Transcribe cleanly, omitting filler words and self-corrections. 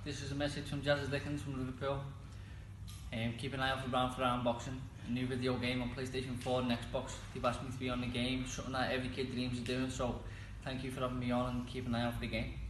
This is a message from Jazz Dickens from Liverpool. Keep an eye out for Brown for Unboxing, a new video game on PlayStation 4 and Xbox. They've asked me to be on the game, something that every kid dreams of doing, so thank you for having me on and keep an eye out for the game.